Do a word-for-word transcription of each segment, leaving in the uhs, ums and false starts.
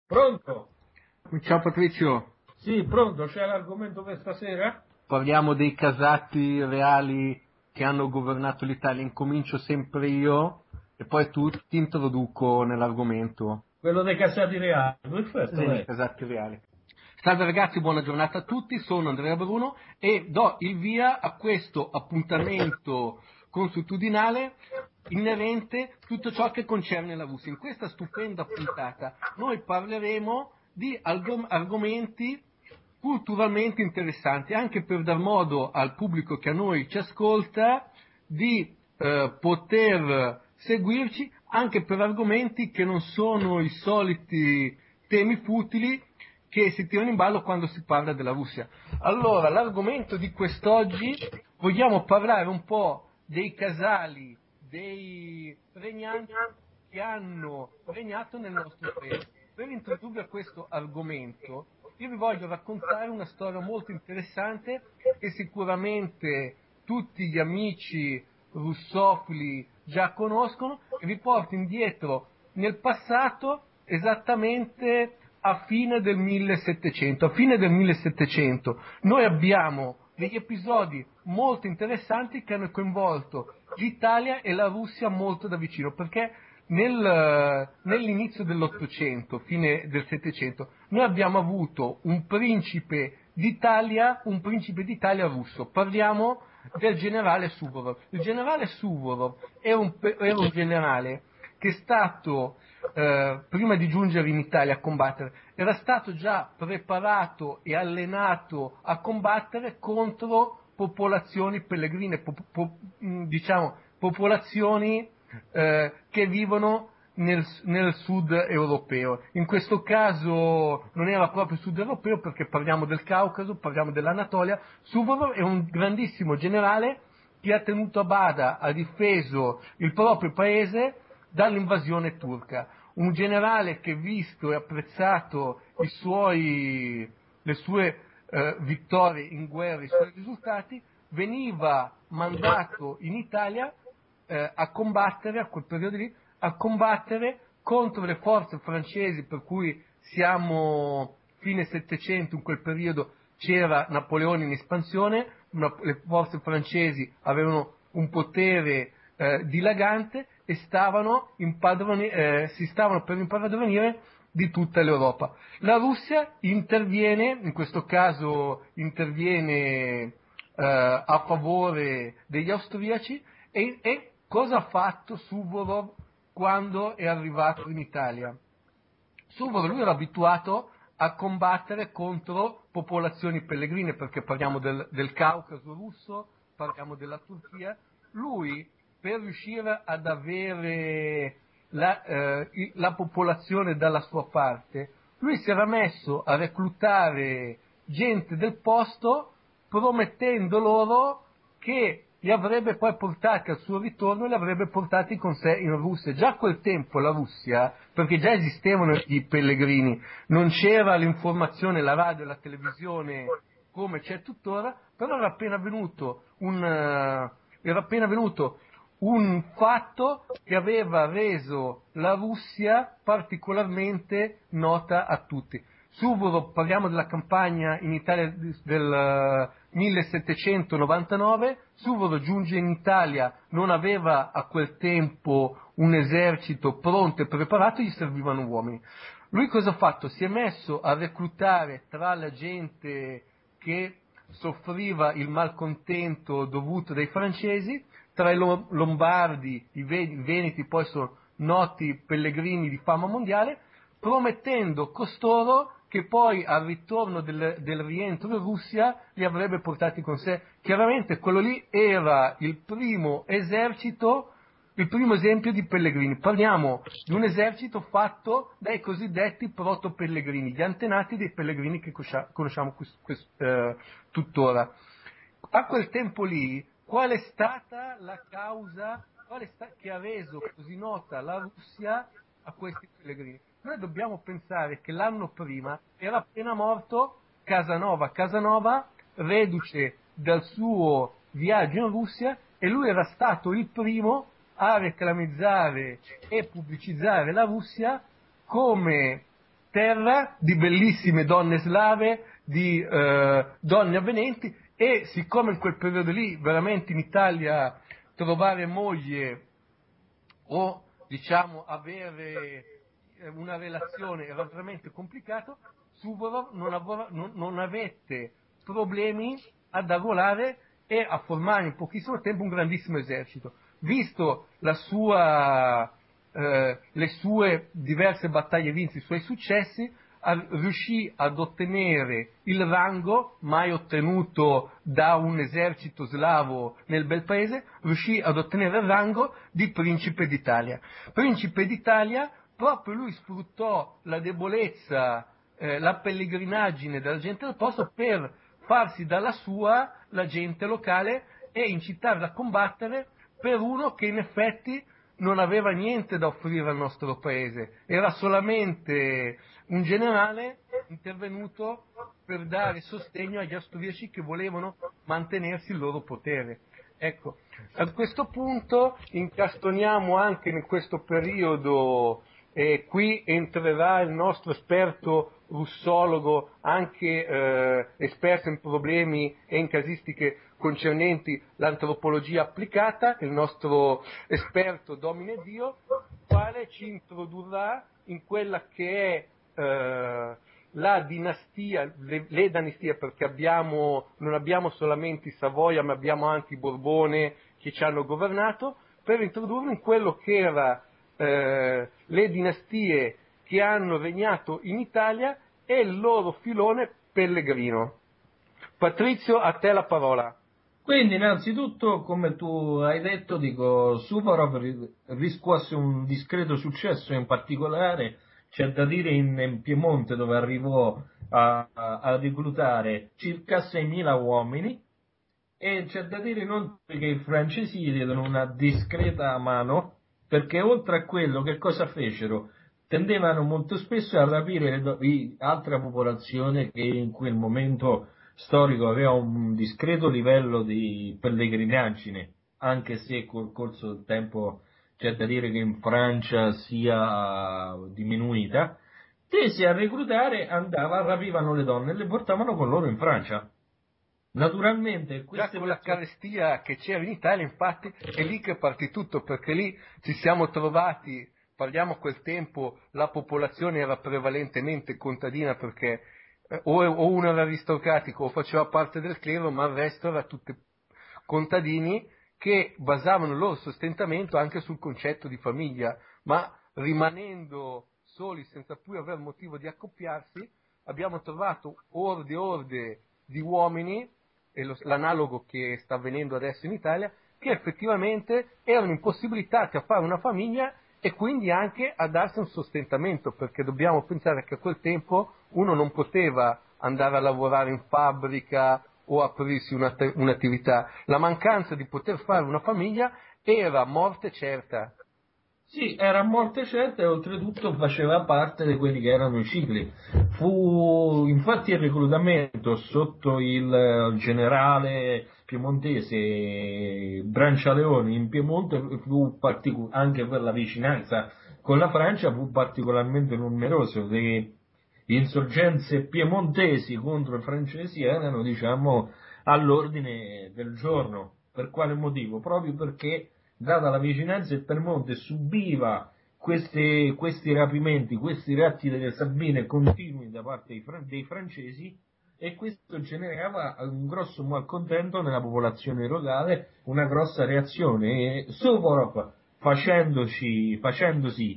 Pronto? Ciao Patrizio, Sì, pronto, c'è l'argomento per stasera? parliamo dei casati reali che hanno governato l'Italia. Incomincio sempre io e poi tu ti introduco nell'argomento. Quello dei casati reali, perfetto, Sì, lei. casati reali. Salve ragazzi, buona giornata a tutti, sono Andrea Bruno e do il via a questo appuntamento consuetudinale inerente a tutto ciò che concerne la Russia. In questa stupenda puntata noi parleremo di argom- argomenti culturalmente interessanti, anche per dar modo al pubblico che a noi ci ascolta di eh, poter seguirci anche per argomenti che non sono i soliti temi futili che si tirano in ballo quando si parla della Russia. Allora, l'argomento di quest'oggi, vogliamo parlare un po' dei casali, dei regnanti che hanno regnato nel nostro paese. Per introdurre questo argomento, io vi voglio raccontare una storia molto interessante che sicuramente tutti gli amici russofili già conoscono e vi porto indietro nel passato esattamente a fine del millesettecento. A fine del millesettecento noi abbiamo degli episodi molto interessanti che hanno coinvolto l'Italia e la Russia molto da vicino, perché nel, nell'inizio dell'Ottocento, fine del Settecento, noi abbiamo avuto un principe d'Italia, un principe d'Italia russo. Parliamo del generale Suvorov. Il generale Suvorov era un, era un generale che è stato, eh, prima di giungere in Italia a combattere, era stato già preparato e allenato a combattere contro popolazioni pellegrine, po- po- diciamo popolazioni eh, che vivono nel, nel sud europeo. In questo caso non era proprio sud europeo perché parliamo del Caucaso, parliamo dell'Anatolia. Suvorov è un grandissimo generale che ha tenuto a bada, ha difeso il proprio paese dall'invasione turca. Un generale che, visto e apprezzato i suoi, le sue eh, vittorie in guerra, i suoi risultati, veniva mandato in Italia eh, a combattere, a quel periodo lì, a combattere contro le forze francesi, per cui siamo fine Settecento, in quel periodo c'era Napoleone in espansione, una, le forze francesi avevano un potere eh, dilagante e stavano impadroni, eh, si stavano per impadronire di tutta l'Europa. La Russia interviene, in questo caso interviene eh, a favore degli austriaci e, e cosa ha fatto Suvorov quando è arrivato in Italia? Suvorov lui era abituato a combattere contro popolazioni pellegrine, perché parliamo del, del Caucaso russo, parliamo della Turchia. Lui, per riuscire ad avere la, eh, la popolazione dalla sua parte, lui si era messo a reclutare gente del posto promettendo loro che li avrebbe poi portati al suo ritorno e li avrebbe portati con sé in Russia. Già a quel tempo la Russia, perché già esistevano i pellegrini, non c'era l'informazione, la radio e la televisione come c'è tuttora, però era appena venuto un, uh, era appena venuto un fatto che aveva reso la Russia particolarmente nota a tutti. Suvorov, parliamo della campagna in Italia del uh, millesettecentonovantanove, Suvorov giunge in Italia, non aveva a quel tempo un esercito pronto e preparato, gli servivano uomini. Lui cosa ha fatto? Si è messo a reclutare tra la gente che soffriva il malcontento dovuto dai francesi, tra i lombardi, i veneti poi sono noti pellegrini di fama mondiale, promettendo costoro che poi al ritorno del, del rientro in Russia li avrebbe portati con sé. Chiaramente quello lì era il primo esercito, il primo esempio di pellegrini. Parliamo di un esercito fatto dai cosiddetti proto-pellegrini, gli antenati dei pellegrini che conosciamo quest, quest, eh, tuttora. A quel tempo lì, qual è stata la causa qual è sta- che ha reso così nota la Russia a questi pellegrini? Noi dobbiamo pensare che l'anno prima era appena morto Casanova. Casanova, reduce dal suo viaggio in Russia, e lui era stato il primo a reclamizzare e pubblicizzare la Russia come terra di bellissime donne slave, di eh, donne avvenenti, e siccome in quel periodo lì veramente in Italia trovare moglie o diciamo avere una relazione era veramente complicato, Suvorov non, aveva, non, non avette problemi ad arruolare e a formare in pochissimo tempo un grandissimo esercito. Visto la sua, eh, le sue diverse battaglie vinte, i suoi successi, a, riuscì ad ottenere il rango mai ottenuto da un esercito slavo nel bel paese, riuscì ad ottenere il rango di principe d'Italia. Principe d'Italia, proprio lui sfruttò la debolezza, eh, la pellegrinaggine della gente del posto per farsi dalla sua la gente locale e incitarla a combattere per uno che in effetti non aveva niente da offrire al nostro paese, era solamente un generale intervenuto per dare sostegno agli austriaci che volevano mantenersi il loro potere. Ecco, a questo punto incastoniamo anche in questo periodo, e qui entrerà il nostro esperto russologo, anche eh, esperto in problemi e in casistiche concernenti l'antropologia applicata, il nostro esperto Domine Dio, quale ci introdurrà in quella che è eh, la dinastia, le, le dinastie, perché abbiamo, non abbiamo solamente i Savoia, ma abbiamo anche i Borbone che ci hanno governato, per introdurlo in quello che era eh, le dinastie che hanno regnato in Italia e il loro filone pellegrino. Patrizio, a te la parola. Quindi innanzitutto, come tu hai detto, dico, Suvorov riscuosse un discreto successo, in particolare c'è da dire in, in Piemonte, dove arrivò a, a, a reclutare circa seimila uomini, e c'è da dire inoltre che i francesi gli diedero una discreta mano, perché oltre a quello che cosa fecero? Tendevano molto spesso a rapire le, altra popolazione che in quel momento storico aveva un discreto livello di pellegrinaggine, anche se col corso del tempo c'è da dire che in Francia sia diminuita, tesi a reclutare, andava, rapivano le donne e le portavano con loro in Francia. Naturalmente già con la carestia che c'era in Italia, infatti è lì che partì tutto, perché lì ci siamo trovati, parliamo a quel tempo, la popolazione era prevalentemente contadina, perché eh, o, o uno era aristocratico o faceva parte del clero, ma il resto era tutti contadini che basavano il loro sostentamento anche sul concetto di famiglia, ma rimanendo soli senza più aver motivo di accoppiarsi, abbiamo trovato orde e orde di uomini, e lo, l'analogo che sta avvenendo adesso in Italia, che effettivamente erano impossibilitati a fare una famiglia e quindi anche a darsi un sostentamento, perché dobbiamo pensare che a quel tempo uno non poteva andare a lavorare in fabbrica o aprirsi una, un'attività, la mancanza di poter fare una famiglia era morte certa. Sì, era morte certa e oltretutto faceva parte di quelli che erano i cicli. Fu infatti il reclutamento sotto il generale piemontese Brancialeoni in Piemonte fu partico- anche per la vicinanza con la Francia fu particolarmente numeroso. Le insorgenze piemontesi contro i francesi erano, diciamo, all'ordine del giorno. Per quale motivo? Proprio perché, data la vicinanza, il Piemonte subiva queste, questi rapimenti, questi ratti delle Sabine continui da parte dei, fran- dei francesi, e questo generava un grosso malcontento nella popolazione locale, una grossa reazione. E Suvorov, facendoci, facendosi,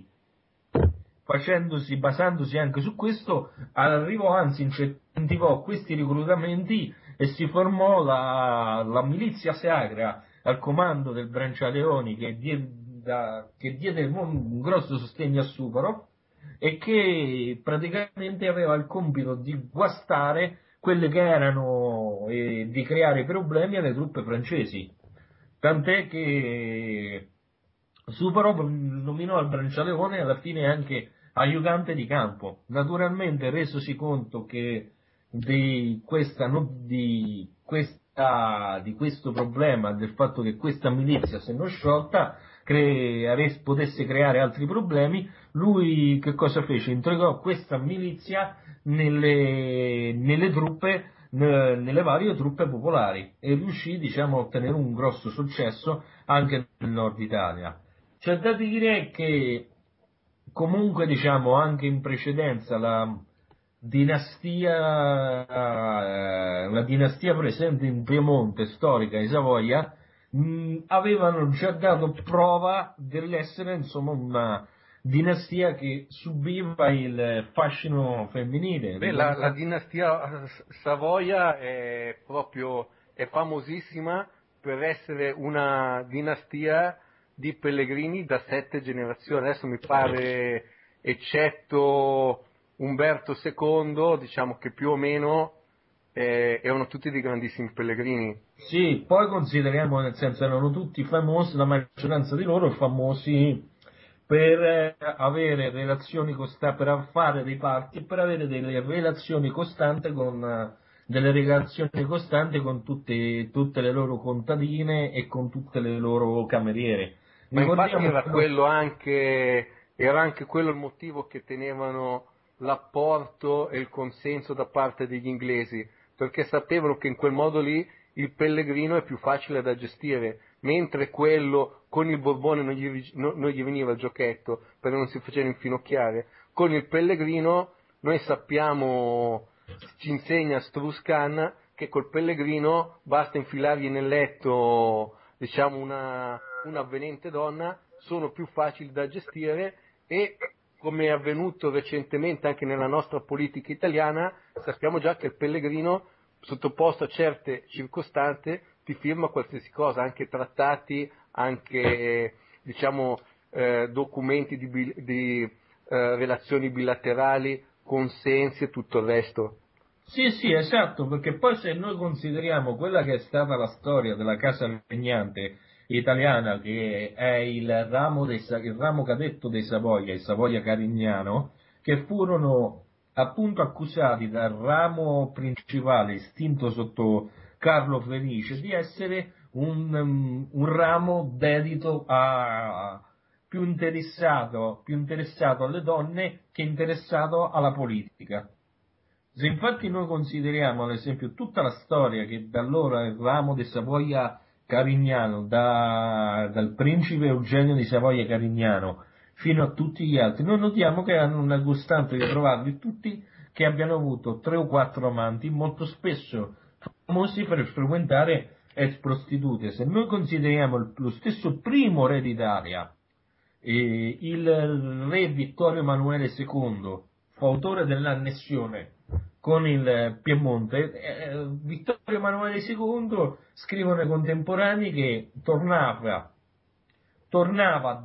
facendosi, basandosi anche su questo, arrivò, anzi incentivò questi reclutamenti e si formò la, la milizia sacra al comando del Brancialeoni, che diede, da, che diede un grosso sostegno a Suvorov e che praticamente aveva il compito di guastare quelle che erano e di creare problemi alle truppe francesi. Tant'è che Suvorov nominò il Brancialeone alla fine anche aiutante di campo. Naturalmente, resosi conto che di, questa, di, questa, di questo problema, del fatto che questa milizia se non sciolta, cre- avesse, potesse creare altri problemi, lui che cosa fece? Integrò questa milizia nelle, nelle truppe, nelle varie truppe popolari e riuscì, diciamo, a ottenere un grosso successo anche nel nord Italia. C'è da dire che comunque, diciamo, anche in precedenza la dinastia, eh, la dinastia presente in Piemonte, storica di Savoia, mh, avevano già dato prova dell'essere, insomma, una dinastia che subiva il fascino femminile. Beh, la, la Ricorda- dinastia eh, Savoia è proprio è famosissima per essere una dinastia di pellegrini da sette generazioni. Adesso mi pare, eccetto Umberto secondo, diciamo che più o meno eh, erano tutti dei grandissimi pellegrini. Sì, poi consideriamo, nel senso, erano tutti famosi, la maggioranza di loro famosi per eh, avere relazioni costanti, per fare dei parti e per avere delle relazioni costanti con, eh, delle relazioni costanti con tutte, tutte le loro contadine e con tutte le loro cameriere. Ma infatti Ricordiamo era quando. quello anche, era anche quello il motivo che tenevano l'apporto e il consenso da parte degli inglesi, perché sapevano che in quel modo lì il pellegrino è più facile da gestire, mentre quello con il Borbone non gli, no- non gli veniva il giochetto, perché non si faceva infinocchiare. Con il pellegrino noi sappiamo, ci insegna Strauss-Kahn, che col pellegrino basta infilargli nel letto, diciamo, una, un'avvenente donna, sono più facili da gestire e, come è avvenuto recentemente anche nella nostra politica italiana, sappiamo già che il pellegrino, sottoposto a certe circostanze, ti firma qualsiasi cosa, anche trattati, anche, diciamo, eh, documenti di, bil- di eh, relazioni bilaterali, consensi e tutto il resto. Sì, sì, esatto, perché poi se noi consideriamo quella che è stata la storia della casa regnante italiana, che è il ramo, dei, Sa- il ramo cadetto dei Savoia, il Savoia Carignano, che furono appunto accusati dal ramo principale estinto sotto Carlo Felice di essere un, um, un ramo dedito a più interessato, più interessato alle donne che interessato alla politica. Se infatti noi consideriamo, ad esempio, tutta la storia che da allora il ramo di Savoia Carignano, da- dal principe Eugenio di Savoia Carignano fino a tutti gli altri, noi notiamo che hanno una costante di trovarli tutti che abbiano avuto tre o quattro amanti, molto spesso famosi per frequentare ex prostitute. Se noi consideriamo il- lo stesso primo re d'Italia, eh, il re Vittorio Emanuele secondo, fu autore dell'annessione con il Piemonte, eh, Vittorio Emanuele secondo scrivono i contemporanei che tornava, tornava,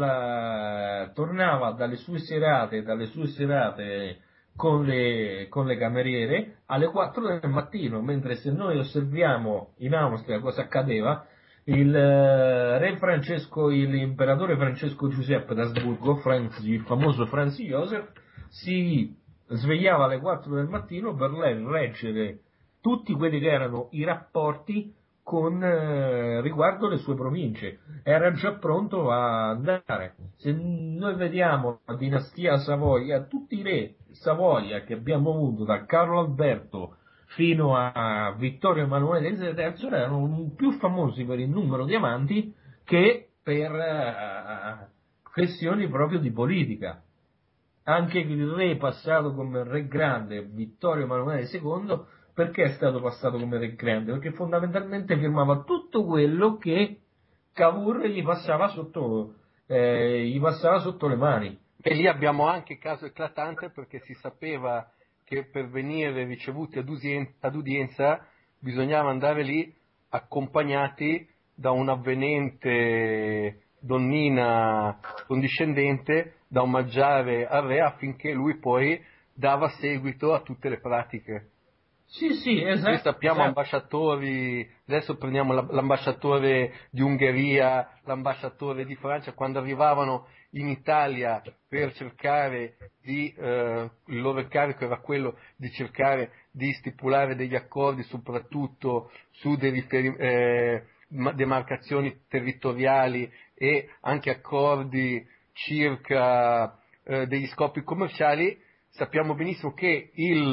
dal, tornava dalle sue serate, dalle sue serate con le, con le cameriere alle quattro del mattino, mentre se noi osserviamo in Austria cosa accadeva, il eh, re Francesco, l'imperatore Francesco Giuseppe d'Asburgo, Franz, il famoso Franz Josef, si svegliava alle quattro del mattino per leggere tutti quelli che erano i rapporti con eh, riguardo le sue province. Era già pronto a andare. Se noi vediamo la dinastia Savoia, tutti i re Savoia che abbiamo avuto da Carlo Alberto fino a Vittorio Emanuele terzo erano più famosi per il numero di amanti che per eh, questioni proprio di politica. Anche il re passato come re grande, Vittorio Emanuele secondo, perché è stato passato come re grande? Perché fondamentalmente firmava tutto quello che Cavour gli passava sotto, eh, gli passava sotto le mani. E lì abbiamo anche caso eclatante perché si sapeva che per venire ricevuti ad, usien- ad udienza bisognava andare lì accompagnati da un'avvenente donnina condiscendente da omaggiare al re affinché lui poi dava seguito a tutte le pratiche. Sì, sì, Noi esatto, sappiamo esatto. ambasciatori, adesso prendiamo la- l'ambasciatore di Ungheria, l'ambasciatore di Francia, quando arrivavano in Italia per cercare di, eh, il loro incarico era quello di cercare di stipulare degli accordi soprattutto su dei riferi- eh, demarcazioni territoriali e anche accordi circa eh, degli scopi commerciali, sappiamo benissimo che il,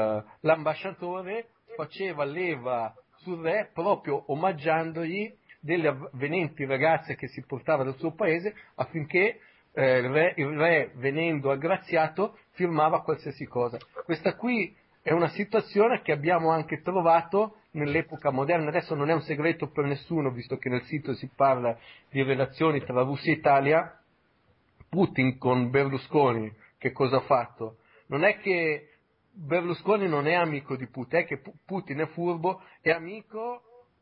l'ambasciatore faceva leva sul re proprio omaggiandogli delle avvenenti ragazze che si portava dal suo paese affinché eh, il, re, il re, venendo aggraziato, firmava qualsiasi cosa. Questa qui è una situazione che abbiamo anche trovato nell'epoca moderna. Adesso non è un segreto per nessuno, visto che nel sito si parla di relazioni tra Russia e Italia. Putin con Berlusconi, che cosa ha fatto? Non è che Berlusconi non è amico di Putin, è che Putin è furbo, è amico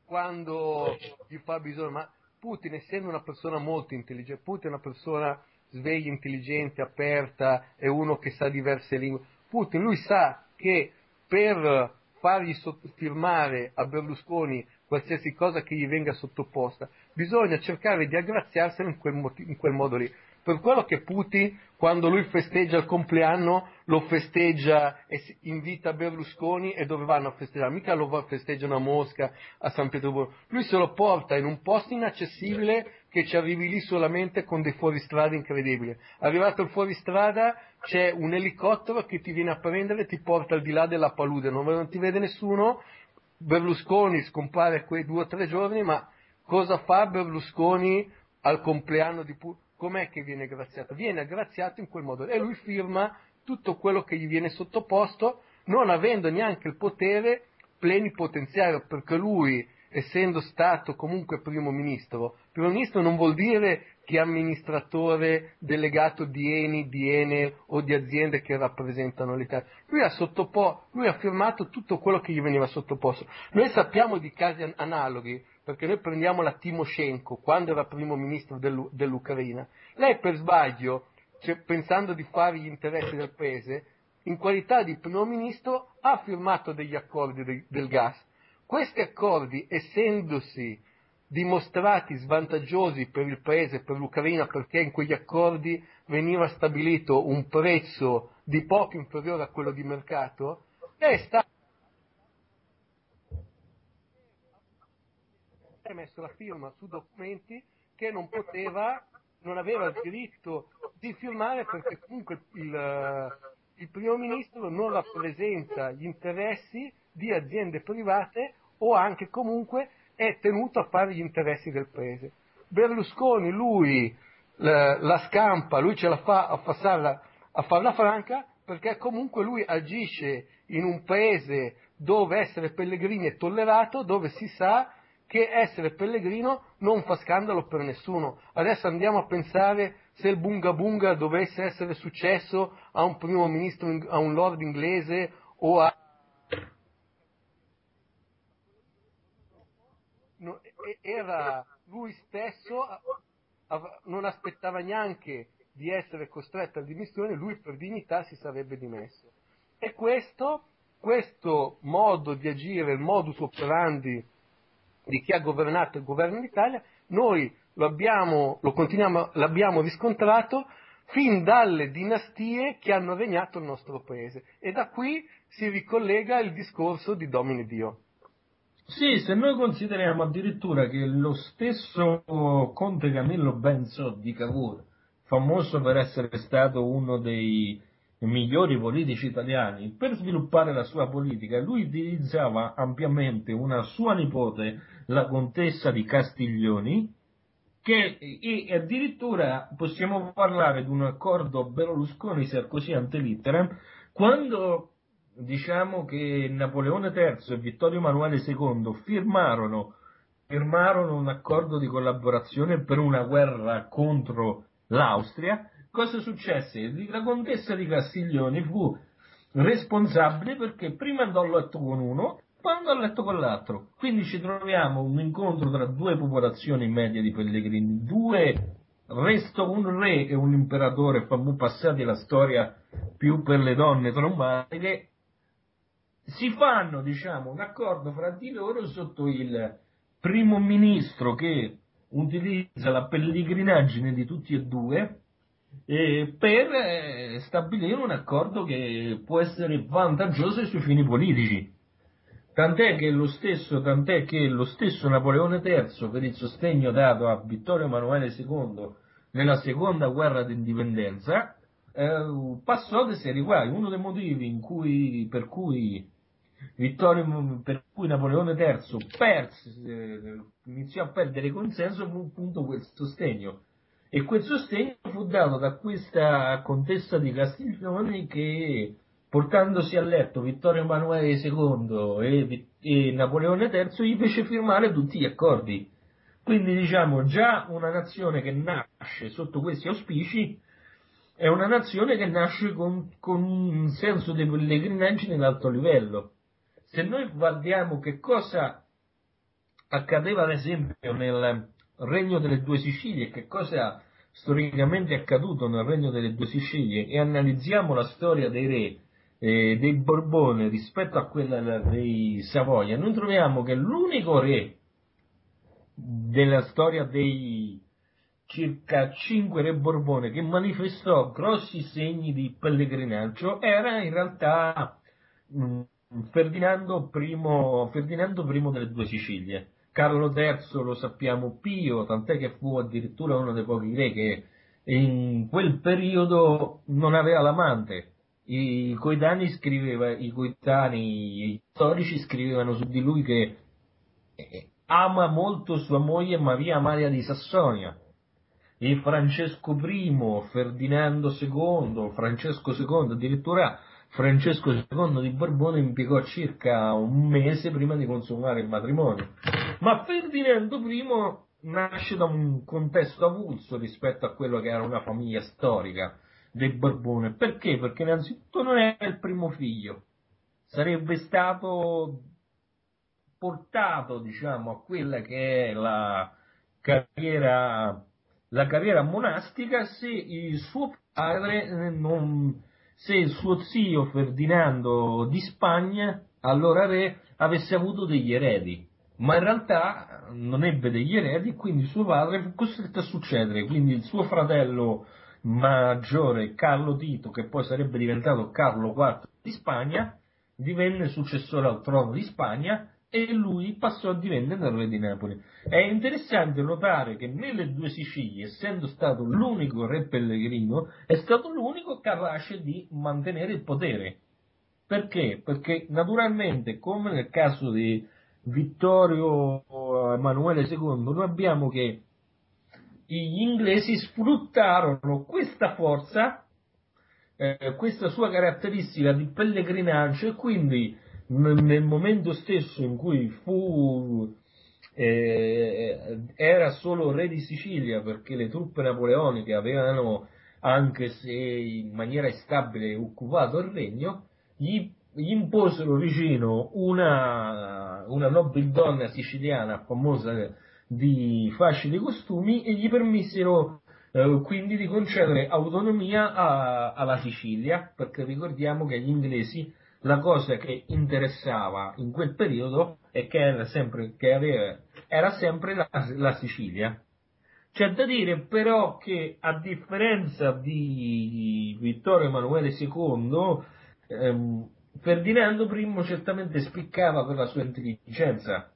quando gli fa bisogno, ma Putin, essendo una persona molto intelligente, Putin è una persona sveglia, intelligente, aperta, è uno che sa diverse lingue. Putin, lui sa che per fargli firmare a Berlusconi qualsiasi cosa che gli venga sottoposta, bisogna cercare di aggraziarselo in quel, mot- in quel modo lì. Per quello che Putin, quando lui festeggia il compleanno, lo festeggia e invita Berlusconi, e dove vanno a festeggiare? Mica lo festeggiano a Mosca, a San Pietroburgo. Lui se lo porta in un posto inaccessibile che ci arrivi lì solamente con dei fuoristrada incredibili. Arrivato il fuoristrada c'è un elicottero che ti viene a prendere e ti porta al di là della palude, non, non ti vede nessuno. Berlusconi scompare quei due o tre giorni, ma cosa fa Berlusconi al compleanno di Putin? Com'è che viene graziato? Viene graziato in quel modo e lui firma tutto quello che gli viene sottoposto, non avendo neanche il potere plenipotenziario, perché lui, essendo stato comunque primo ministro, primo ministro non vuol dire che è amministratore delegato di Eni, di Enel o di aziende che rappresentano l'Italia. Lui ha, sottopo- lui ha firmato tutto quello che gli veniva sottoposto. Noi sappiamo di casi an- analoghi, perché noi prendiamo la Timoshenko, quando era primo ministro dell'U- dell'Ucraina. Lei per sbaglio, cioè, pensando di fare gli interessi del paese, in qualità di primo ministro ha firmato degli accordi de- del gas. Questi accordi, essendosi dimostrati svantaggiosi per il paese, per l'Ucraina, perché in quegli accordi veniva stabilito un prezzo di poco inferiore a quello di mercato, è stato messo la firma su documenti che non poteva, non aveva il diritto di firmare, perché comunque il, il primo ministro non rappresenta gli interessi di aziende private o anche comunque è tenuto a fare gli interessi del paese. Berlusconi, lui la, la scampa, lui ce la fa a farla, a farla franca, perché comunque lui agisce in un paese dove essere pellegrini è tollerato, dove si sa che essere pellegrino non fa scandalo per nessuno. Adesso andiamo a pensare se il bunga bunga dovesse essere successo a un primo ministro, a un lord inglese o a... No, era lui stesso, non aspettava neanche di essere costretto alle dimissioni, lui per dignità si sarebbe dimesso. E questo, questo modo di agire, il modus operandi di chi ha governato il governo d'Italia, noi lo abbiamo, lo continuiamo, l'abbiamo riscontrato fin dalle dinastie che hanno regnato il nostro paese, e da qui si ricollega il discorso di Domine Dio. Sì, se noi consideriamo addirittura che lo stesso conte Camillo Benso di Cavour, famoso per essere stato uno dei migliori politici italiani, per sviluppare la sua politica, lui utilizzava ampiamente una sua nipote, la contessa di Castiglioni, che e addirittura possiamo parlare di un accordo Berlusconi-Sarkozy ante litteram, quando diciamo che Napoleone terzo e Vittorio Emanuele secondo firmarono, firmarono un accordo di collaborazione per una guerra contro l'Austria. Cosa successe? La contessa di Castiglioni fu responsabile perché prima andò a letto con uno, poi andò a letto con l'altro. Quindi ci troviamo un incontro tra due popolazioni medie di pellegrini, due resto un re e un imperatore, passati la storia più per le donne traumatiche, si fanno, diciamo, un accordo fra di loro sotto il primo ministro che utilizza la pellegrinaggine di tutti e due eh, per eh, stabilire un accordo che può essere vantaggioso sui fini politici. Tant'è che lo stesso, tant'è che lo stesso Napoleone terzo, per il sostegno dato a Vittorio Emanuele secondo nella seconda guerra d'indipendenza, eh, passò dei seri guai. Uno dei motivi in cui, per cui Vittorio, per cui Napoleone terzo perse, eh, iniziò a perdere consenso fu appunto quel sostegno. E quel sostegno fu dato da questa contessa di Castiglione che, portandosi a letto Vittorio Emanuele secondo e, e Napoleone terzo, gli fece firmare tutti gli accordi. Quindi diciamo già una nazione che nasce sotto questi auspici è una nazione che nasce con, con un senso di pellegrinaggine di alto livello. Se noi guardiamo che cosa accadeva ad esempio nel Regno delle Due Sicilie, che cosa storicamente è accaduto nel Regno delle Due Sicilie, e analizziamo la storia dei re eh, dei Borbone rispetto a quella dei Savoia, noi troviamo che l'unico re della storia dei circa cinque re Borbone che manifestò grossi segni di pellegrinaggio era in realtà mh, Ferdinando I, Ferdinando I delle Due Sicilie. Carlo terzo lo sappiamo Pio, tant'è che fu addirittura uno dei pochi re che in quel periodo non aveva l'amante. I coetanei scriveva, i coetanei i storici scrivevano su di lui che ama molto sua moglie Maria Amalia di Sassonia. E Francesco I, Ferdinando secondo, Francesco secondo, addirittura Francesco secondo di Borbone impiegò circa un mese prima di consumare il matrimonio. Ma Ferdinando I nasce da un contesto avulso rispetto a quello che era una famiglia storica dei Borbone. Perché? Perché innanzitutto non era il primo figlio, sarebbe stato portato, diciamo, a quella che è la carriera, la carriera monastica se il suo padre non, se il suo zio Ferdinando di Spagna, allora re, avesse avuto degli eredi, ma in realtà non ebbe degli eredi, quindi suo padre fu costretto a succedere, quindi il suo fratello maggiore Carlo Tito, che poi sarebbe diventato Carlo quarto di Spagna, divenne successore al trono di Spagna e lui passò a diventare il re di Napoli. È interessante notare che nelle Due Sicilie, essendo stato l'unico re pellegrino, è stato l'unico capace di mantenere il potere. Perché? Perché naturalmente, come nel caso di Vittorio Emanuele secondo, noi abbiamo che gli inglesi sfruttarono questa forza, eh, questa sua caratteristica di pellegrinaggio, e quindi nel momento stesso in cui fu eh, era solo re di Sicilia, perché le truppe napoleoniche avevano, anche se in maniera instabile, occupato il regno, gli, gli imposero vicino una, una nobildonna siciliana famosa di facili costumi e gli permisero eh, quindi di concedere autonomia a, alla Sicilia, perché ricordiamo che gli inglesi la cosa che interessava in quel periodo è che era sempre, che aveva, era sempre la, la Sicilia. C'è da dire però che, a differenza di Vittorio Emanuele secondo, ehm, Ferdinando I certamente spiccava per la sua intelligenza.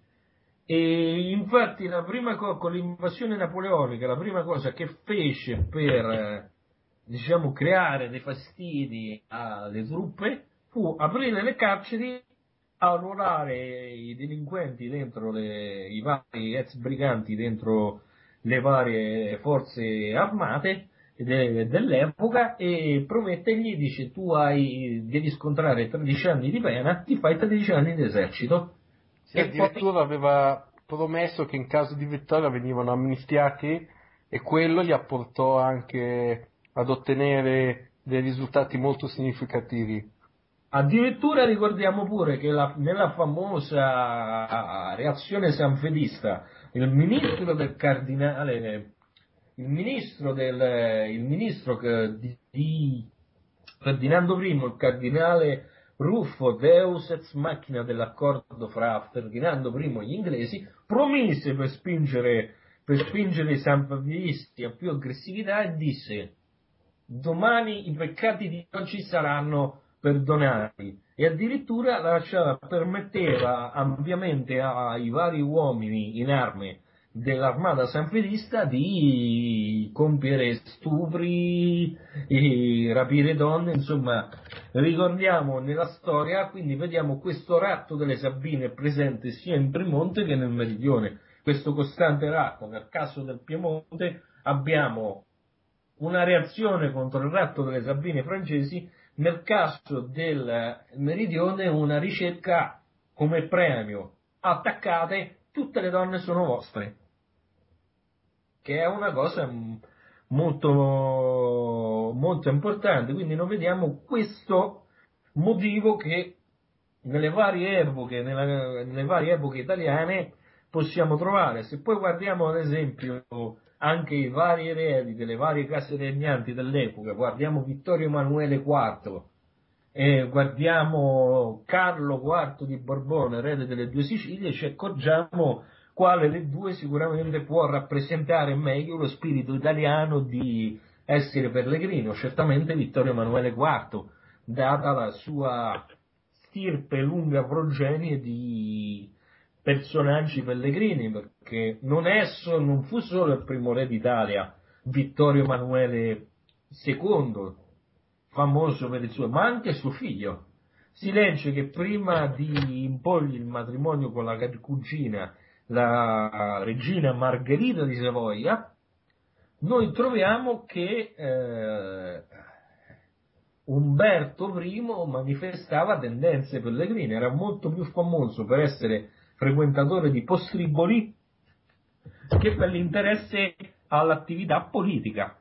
E infatti la prima co- con l'invasione napoleonica, la prima cosa che fece per, eh, diciamo, creare dei fastidi alle truppe fu aprire le carceri, arruolare i delinquenti dentro le, i vari ex briganti dentro le varie forze armate de- dell'epoca e promettergli, dice, tu hai, devi scontrare tredici anni di pena, ti fai tredici anni di esercito. Sì, E poi addirittura aveva promesso che in caso di vittoria venivano amnistiati e quello li apportò anche ad ottenere dei risultati molto significativi. addirittura ricordiamo pure che la- nella famosa reazione sanfedista, il ministro del cardinale, il ministro del, il ministro che- di, di Ferdinando I, il cardinale Ruffo, Deus ex machina dell'accordo fra Ferdinando I e gli inglesi, promise per spingere, per spingere i sanfedisti a più aggressività e disse: domani i peccati di oggi saranno perdonati, e addirittura lasciava, permetteva ampiamente ai vari uomini in arme dell'armata sanfedista di compiere stupri, e rapire donne, insomma, ricordiamo nella storia, quindi vediamo questo ratto delle Sabine presente sia in Piemonte che nel Meridione, questo costante ratto. Nel caso del Piemonte abbiamo una reazione contro il ratto delle Sabine francesi, nel caso del Meridione una ricerca come premio: attaccate, tutte le donne sono vostre, che è una cosa molto, molto importante. Quindi noi vediamo questo motivo che nelle varie epoche, nella, nelle varie epoche italiane possiamo trovare. Se poi guardiamo ad esempio anche i vari eredi delle varie case regnanti dell'epoca, guardiamo Vittorio Emanuele quarto, e guardiamo Carlo quarto di Borbone, erede delle due Sicilie, ci accorgiamo quale delle due sicuramente può rappresentare meglio lo spirito italiano di essere pellegrino. Certamente Vittorio Emanuele quarto, data la sua stirpe lunga progenie di personaggi pellegrini, perché non, è so, non fu solo il primo re d'Italia, Vittorio Emanuele secondo, famoso per il suo, ma anche suo figlio. Si legge che prima di imporgli il matrimonio con la cugina, la regina Margherita di Savoia, noi troviamo che eh, Umberto primo manifestava tendenze pellegrine, era molto più famoso per essere frequentatore di postriboli che per l'interesse all'attività politica,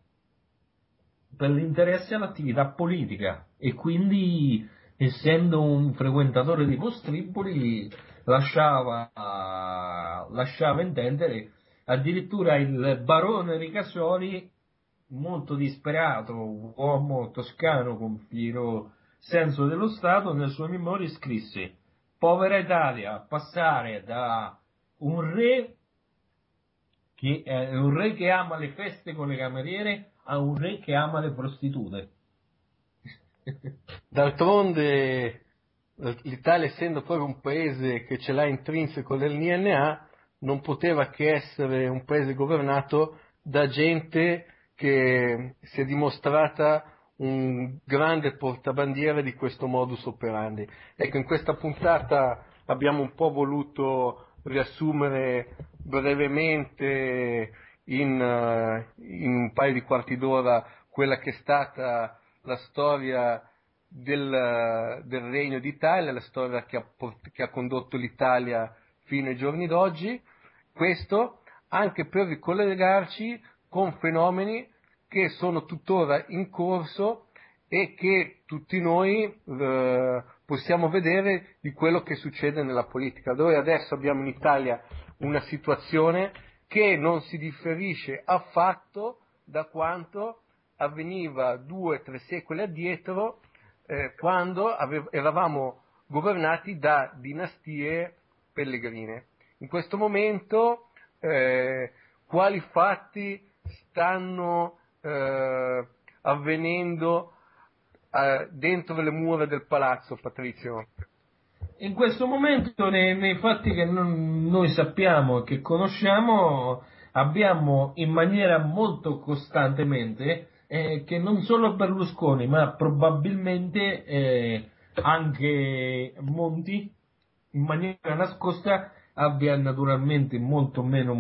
per l'interesse all'attività politica, e quindi, essendo un frequentatore di postriboli, lasciava, lasciava intendere, addirittura il barone Ricasoli, molto disperato, uomo toscano con fiero senso dello Stato, nelle sue memorie scrisse: povera Italia, passare da un re che è un re che ama le feste con le cameriere a un re che ama le prostitute. D'altronde l'Italia, essendo proprio un paese che ce l'ha intrinseco nel D N A, non poteva che essere un paese governato da gente che si è dimostrata un grande portabandiera di questo modus operandi. Ecco, in questa puntata abbiamo un po' voluto riassumere brevemente in, uh, in un paio di quarti d'ora quella che è stata la storia del, del Regno d'Italia, la storia che ha, che ha condotto l'Italia fino ai giorni d'oggi, questo anche per ricollegarci con fenomeni che sono tuttora in corso e che tutti noi eh, possiamo vedere di quello che succede nella politica. Noi adesso abbiamo in Italia una situazione che non si differisce affatto da quanto avveniva due o tre secoli addietro, eh, quando ave- eravamo governati da dinastie pellegrine. In questo momento eh, quali fatti stanno eh, avvenendo eh, dentro le mura del palazzo, Patrizio? In questo momento, nei, nei fatti che non, noi sappiamo e che conosciamo, abbiamo in maniera molto costantemente eh, che non solo Berlusconi, ma probabilmente eh, anche Monti, in maniera nascosta, abbia naturalmente molto meno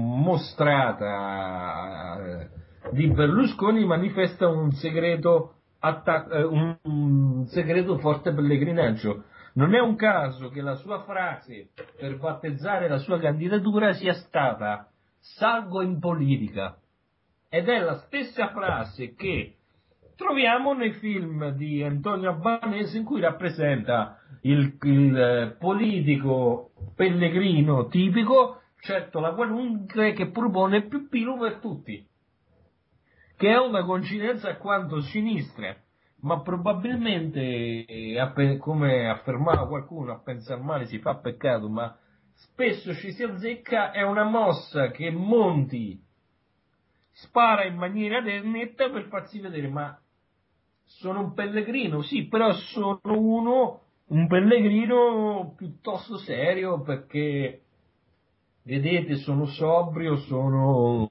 mostrata eh, di Berlusconi, manifesta un segreto, attac- eh, un, un segreto forte pellegrinaggio. Non è un caso che la sua frase per battezzare la sua candidatura sia stata "salgo in politica", ed è la stessa frase che troviamo nei film di Antonio Albanese, in cui rappresenta il, il eh, politico pellegrino tipico, certo la qualunque, che propone più pilo per tutti, che è una coincidenza alquanto sinistra, ma probabilmente, eh, come affermava qualcuno, a pensare male si fa peccato, ma spesso ci si azzecca. È una mossa che Monti spara in maniera netta per farsi vedere: ma sono un pellegrino, sì, però sono uno, un pellegrino piuttosto serio perché, vedete, sono sobrio, sono...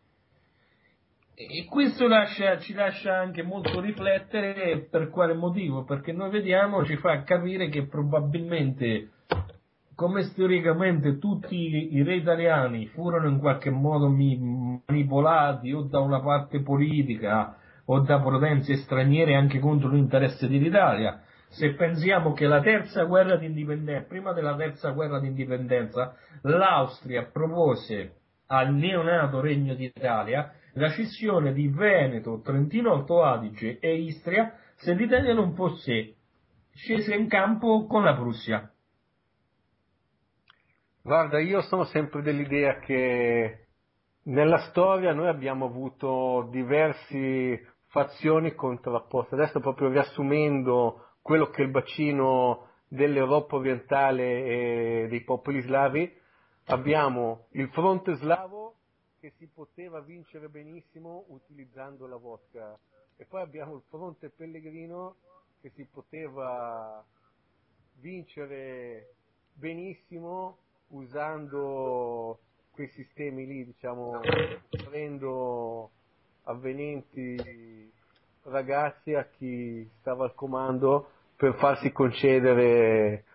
E questo lascia, ci lascia anche molto riflettere per quale motivo, perché noi vediamo, ci fa capire che probabilmente, come storicamente tutti i re italiani furono in qualche modo mi- manipolati o da una parte politica o da potenze straniere anche contro l'interesse dell'Italia. Se pensiamo che la terza guerra di indipendenza, prima della terza guerra di indipendenza, l'Austria propose al neonato Regno d'Italia la scissione di Veneto, Trentino Alto Adige e Istria se l'Italia non fosse scesa in campo con la Prussia. Guarda, io sono sempre dell'idea che nella storia noi abbiamo avuto diverse fazioni contrapposte. Adesso proprio riassumendo quello che è il bacino dell'Europa orientale e dei popoli slavi, abbiamo il fronte slavo che si poteva vincere benissimo utilizzando la vodka e poi abbiamo il fronte pellegrino che si poteva vincere benissimo usando quei sistemi lì, diciamo, prendo avvenenti ragazzi a chi stava al comando per farsi concedere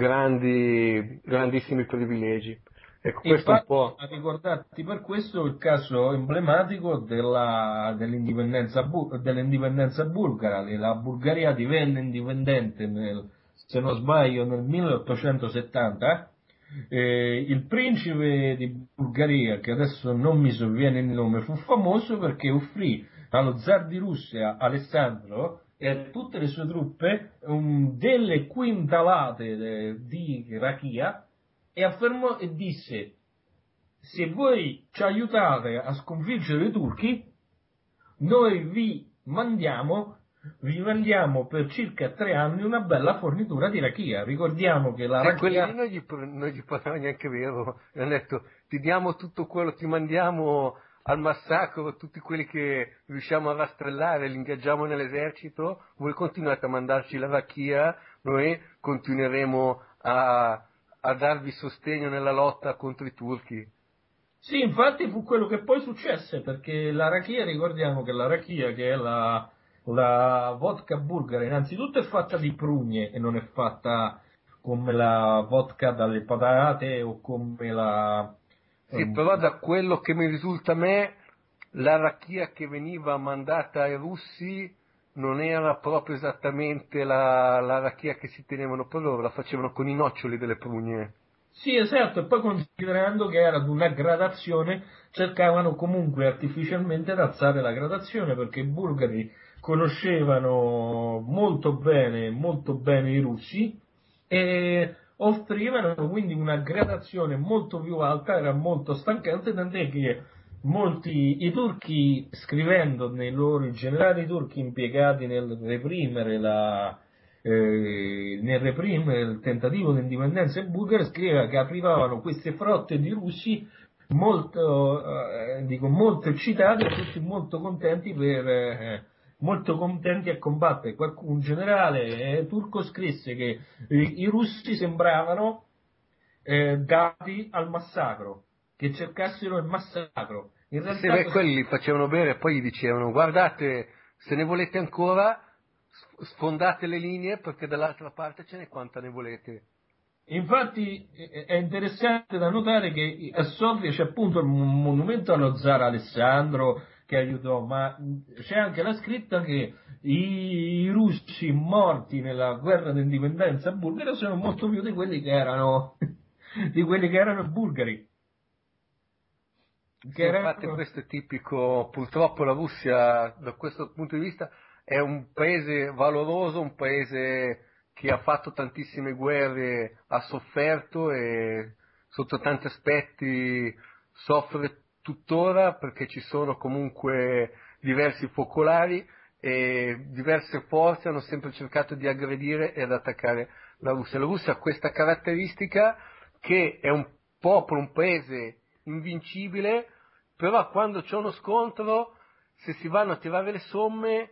grandi, grandissimi privilegi. Ecco, questo è un Infatti, po'. a ricordarti per questo il caso emblematico della, dell'indipendenza, bu- dell'indipendenza bulgara. La Bulgaria divenne indipendente, nel, se non sbaglio, nel milleottocentosettanta. Eh, il principe di Bulgaria, che adesso non mi sovviene il nome, fu famoso perché offrì allo zar di Russia Alessandro e a tutte le sue truppe um, delle quintalate eh, di rachia e affermò e disse: se voi ci aiutate a sconfiggere i turchi, noi vi mandiamo, vi mandiamo per circa tre anni una bella fornitura di rachia. Ricordiamo che la Se quelli lì rachia, non gli, non gli parlavano neanche vero, gli hanno detto ti diamo tutto quello, ti mandiamo al massacro, tutti quelli che riusciamo a rastrellare, li ingaggiamo nell'esercito, voi continuate a mandarci la racchia, noi continueremo a, a darvi sostegno nella lotta contro i turchi. sì, infatti fu quello che poi successe, perché la rachia, ricordiamo che la rachia, che è la, la vodka bulgara, innanzitutto è fatta di prugne e non è fatta come la vodka dalle patate o come la... Sì, ehm, però da quello che mi risulta a me, la racchia che veniva mandata ai russi non era proprio esattamente la, la racchia che si tenevano per loro, la facevano con i noccioli delle prugne. Sì, esatto, e poi considerando che era ad una gradazione, cercavano comunque artificialmente di alzare la gradazione, perché i bulgari conoscevano molto bene, molto bene i russi e offrivano quindi una gradazione molto più alta, era molto stancante, tant'è che molti, i turchi, scrivendo nei loro, i generali turchi impiegati nel reprimere la eh, nel reprimere il tentativo di indipendenza bulgara, scriveva che arrivavano queste frotte di russi molto, eh, dico, molto eccitati e tutti molto contenti per, eh, molto contenti a combattere. Qualcuno, un generale eh, turco scrisse che eh, i russi sembravano eh, dati al massacro, che cercassero il massacro. In Sì, realtà beh, questo... quelli li facevano bene e poi gli dicevano guardate, se ne volete ancora, s- sfondate le linee perché dall'altra parte ce n'è quanta ne volete. Infatti eh, è interessante da notare che a Sofia c'è appunto il mon- monumento allo zar Alessandro che aiutò, ma c'è anche la scritta che i, i russi morti nella guerra d'indipendenza bulgara sono molto più di quelli che erano, di quelli che erano bulgari, che Sì, infatti erano... questo è tipico, purtroppo la Russia da questo punto di vista è un paese valoroso, un paese che ha fatto tantissime guerre, ha sofferto e sotto tanti aspetti soffre tuttora perché ci sono comunque diversi focolari e diverse forze hanno sempre cercato di aggredire ed attaccare la Russia. La Russia ha questa caratteristica che è un popolo, un paese invincibile, però quando c'è uno scontro, se si vanno a tirare le somme,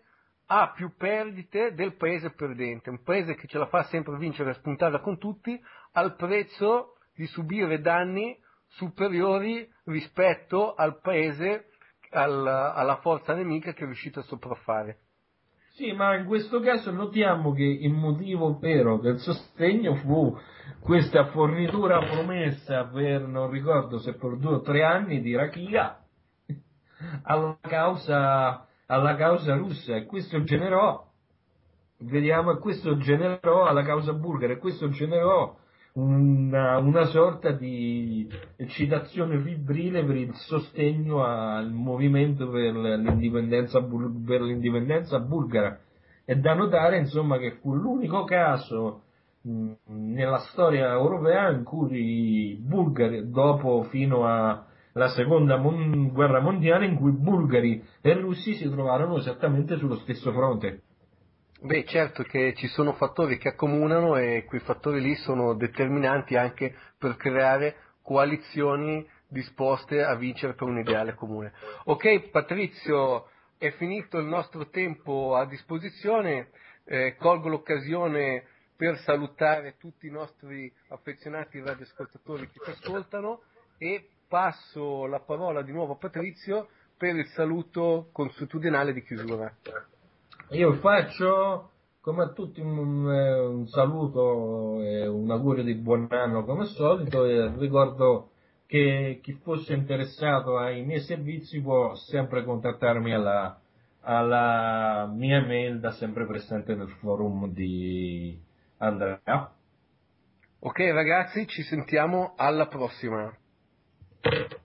ha più perdite del paese perdente, un paese che ce la fa sempre vincere e spuntare con tutti al prezzo di subire danni superiori rispetto al paese, al, alla forza nemica che è riuscito a sopraffare. Sì, ma in questo caso notiamo che il motivo vero del sostegno fu questa fornitura promessa per, non ricordo se per due o tre anni, di Rakia alla causa, alla causa russa, e questo generò, vediamo, e questo generò alla causa bulgara, e questo generò una, una sorta di eccitazione fibbrile per il sostegno al movimento per l'indipendenza, bul- per l'indipendenza bulgara. È da notare, insomma, che fu l'unico caso mh, nella storia europea in cui i bulgari, dopo fino alla seconda mon- guerra mondiale, in cui bulgari e russi si trovarono esattamente sullo stesso fronte. Beh, certo che ci sono fattori che accomunano e quei fattori lì sono determinanti anche per creare coalizioni disposte a vincere per un ideale comune. Ok, Patrizio, è finito il nostro tempo a disposizione, eh, colgo l'occasione per salutare tutti i nostri affezionati radioascoltatori che ci ascoltano e passo la parola di nuovo a Patrizio per il saluto consuetudinale di chiusura. Io faccio, come a tutti, un, eh, un saluto e un augurio di buon anno come al solito, e ricordo che chi fosse interessato ai miei servizi può sempre contattarmi alla, alla mia mail, da sempre presente nel forum di Andrea. Ok ragazzi, ci sentiamo alla prossima.